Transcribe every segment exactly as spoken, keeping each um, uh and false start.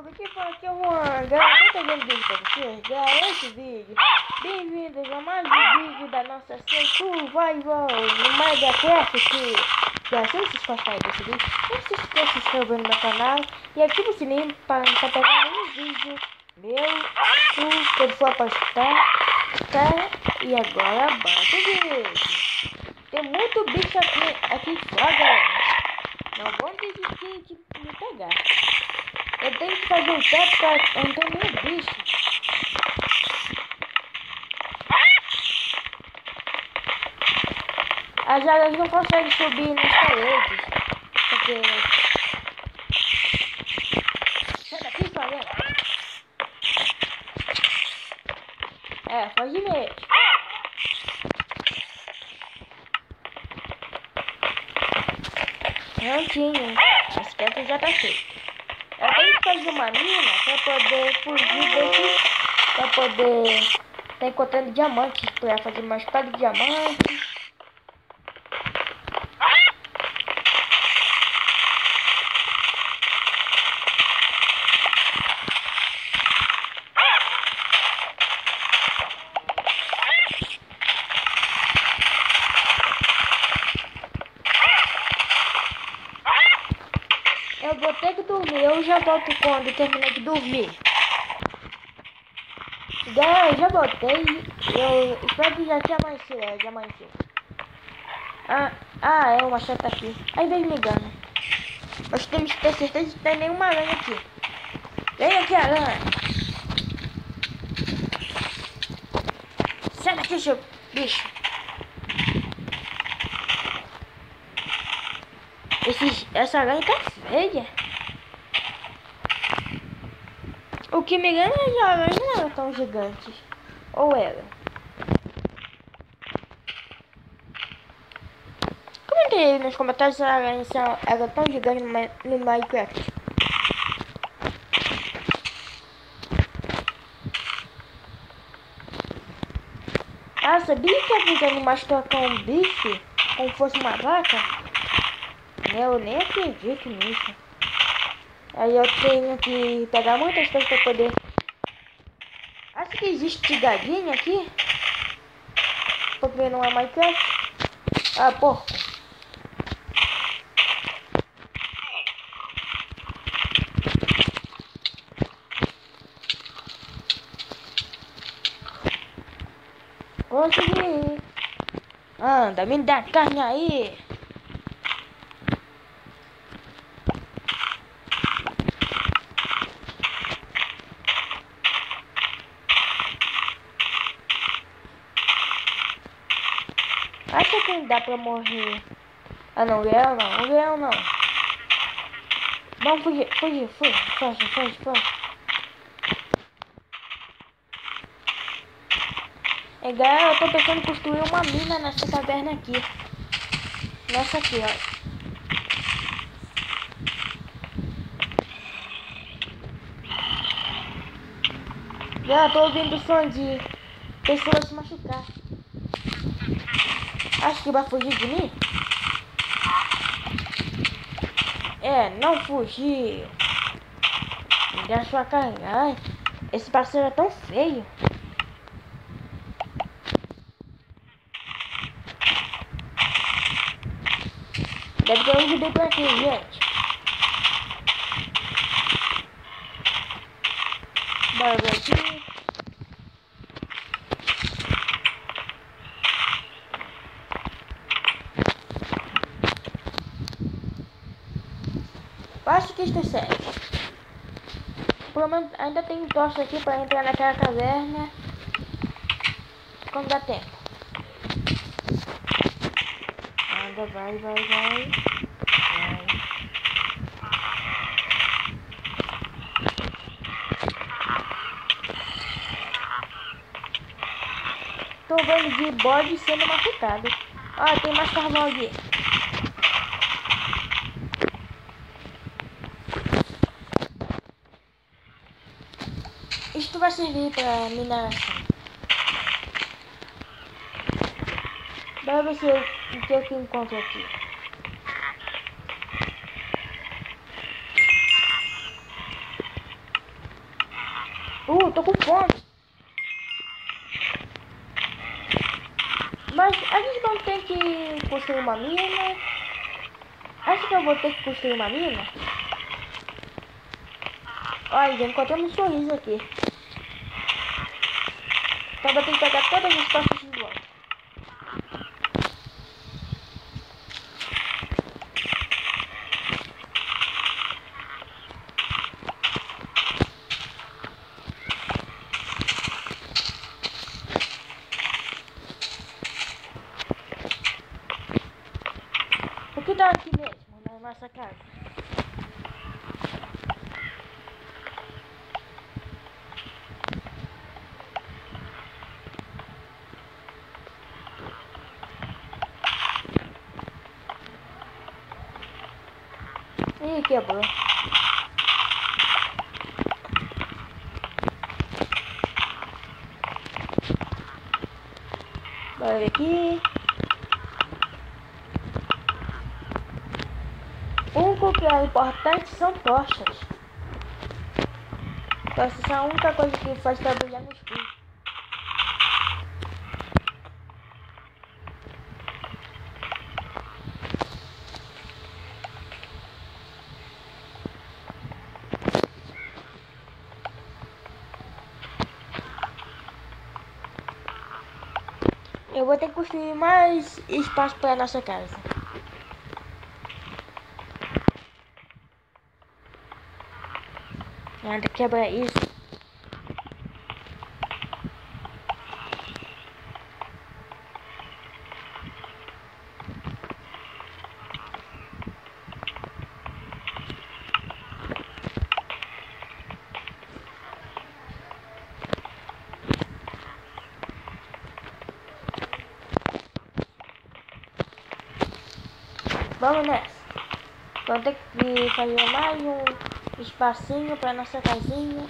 tudo, aqui fala aqui é o Juan, galera, tô pegando vídeo pra vocês, galera, esse vídeo, bem-vindos a mais um vídeo da nossa série Survival no Minecraft, que, já, se vocês gostarem desse vídeo, não se esqueça de se inscrever no meu canal e ativa o sininho para não estar pegando nenhum vídeo meu, tu, quando for postar, tá? E agora, bora pro vídeo. Tem muito bicho aqui, aqui fora, galera, não vão desistir de me pegar. Eu tenho que fazer um teto pra não ter nenhum bicho. As áreas não conseguem subir nas paredes. Porque... sai daqui, galera. É, foge mesmo. Não tinha. Esse teto já tá feito. Eu tenho que fazer uma mina pra poder fugir desse... pra poder estar encontrando diamantes. Pra fazer uma espada de diamante. Eu vou ter que dormir, eu já volto quando terminar de dormir. Galera, eu já voltei, eu espero que já tinha amanhecido, é, já amanheceu. Ah, ah, é uma chata aqui, às vezes me engana. Nós temos que ter certeza de que tem nenhuma aranha aqui. Vem aqui, aranha. Sai daqui, seu bicho. Esse, essa aranha tá feia. O que me engana é que as aranhas não eram tão gigantes. Ou era? Comente aí nos comentários se as aranhas eram tão gigantes no Minecraft. Ah, sabia que alguns animais trocam um bicho como fosse uma vaca? Eu nem acredito nisso. Aí eu tenho que pegar muitas coisas para poder... acho que existe galinha aqui. Porque não é Minecraft. Ah, porco. Consegui. Anda, me dá carne aí. Acha que dá pra morrer? Ah, não, leão não, não, leão não. Vamos fugir, fugir, fugir, foge, foge, foge. É, galera, eu tô pensando em construir uma mina nessa caverna aqui. Nessa aqui, ó. Já tô ouvindo o som de pessoas se machucar. Acho que vai fugir de mim? É, não fugir. Me dá sua cara. Ai, esse parceiro é tão feio. Deve ter um gibi por aqui, gente. Bora ver aqui. Acho que isto serve. Pelo menos ainda tem tocha aqui para entrar naquela caverna quando dá tempo. Anda, vai, vai, vai. Vai. Tô vendo de bode sendo machucado. Ó, tem mais carvão aqui. Isto vai servir para mineração. Bora ver se eu, o que eu encontro aqui. Uh, tô com fome. Mas a gente não tem que construir uma mina. Acho que eu vou ter que construir uma mina. Olha, já encontramos um sorriso aqui. Então vou ter que pegar todas as partes de volta. O que dá aqui mesmo, na nossa casa? Ih, quebrou. Bora ver aqui. O único que é importante são tochas. Tochas são a única coisa que faz pra brilhar no escuro. Eu vou ter que construir mais espaço para nossa casa. Nada, quebra isso. Vamos nessa. Vamos ter que fazer mais um espacinho para nossa casinha.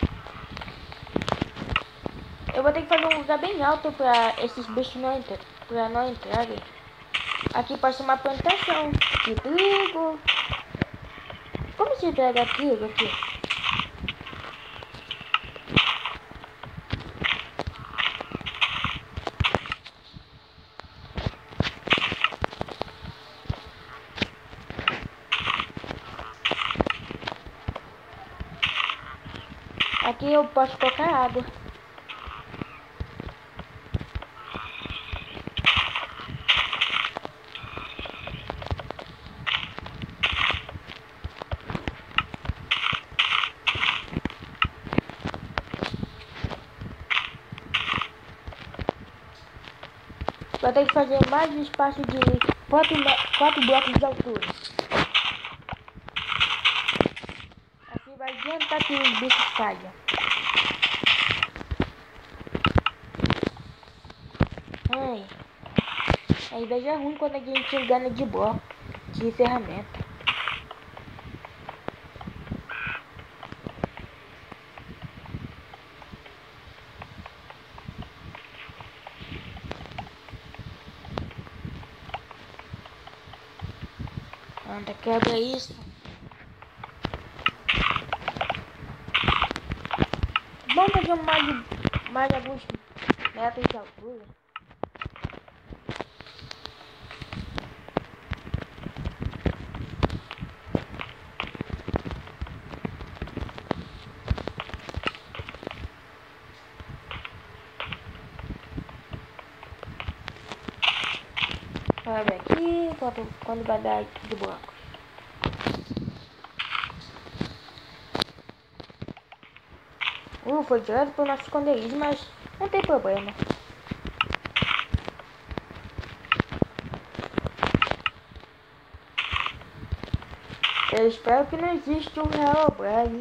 Eu vou ter que fazer um lugar bem alto para esses bichos não, entrar, pra não entrarem. Aqui pode ser uma plantação de trigo. Como se pega trigo aqui? Aqui eu posso colocar água. Vou ter que fazer mais um espaço de quatro, quatro blocos de altura. Assim vai adiantar que os bichos caiam. Ai, a inveja é ruim quando a gente engana de bloco, de ferramenta. Anda, quebra isso. Vamos fazer mais, mais alguns metros de altura. Olha aqui, quando, quando vai dar de bloco. Uh, foi direto pro nosso esconderijo, mas não tem problema. Eu espero que não exista um Herobrine.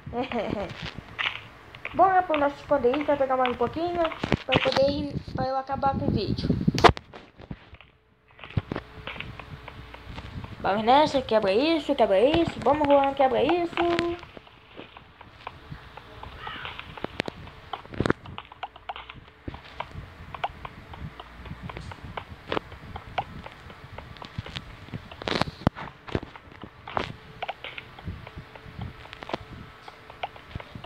Bora pro nosso esconderijo para pegar mais um pouquinho, para poder para eu acabar com o vídeo. Vamos nessa, quebra isso, quebra isso, vamos rolando, quebra isso.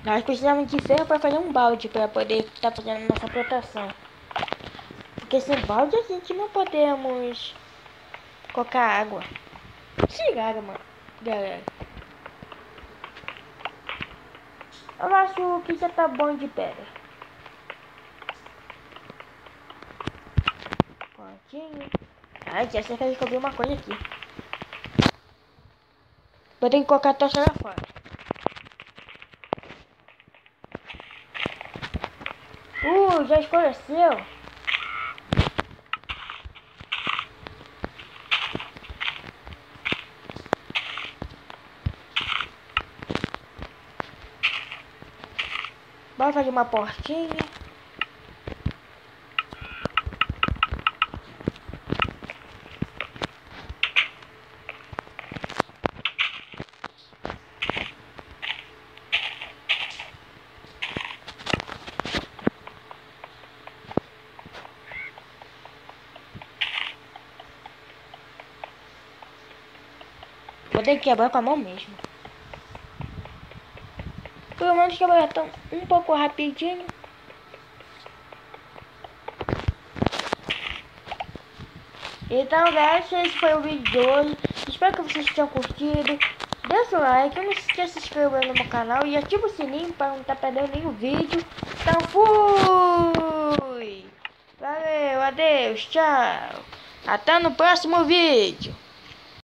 Nós precisamos de ferro para fazer um balde para poder estar tá fazendo nossa proteção. Porque sem balde a gente não podemos colocar água. Tira, mano, galera. Eu acho que já tá bom de pedra. Prontinho. Ai, já sei que eu descobri uma coisa aqui. Vou ter que colocar a tocha lá fora. Uh, já escureceu. Bora fazer uma portinha. Vou ter que quebrar com a mão mesmo. Pelo menos quebrar tão um pouco rapidinho. Então, galera, esse foi o vídeo de hoje. Espero que vocês tenham curtido. Deixa o like, não se esqueça de se inscrever no meu canal e ativa o sininho para não estar perdendo nenhum vídeo. Então, fui! Valeu, adeus, tchau! Até no próximo vídeo!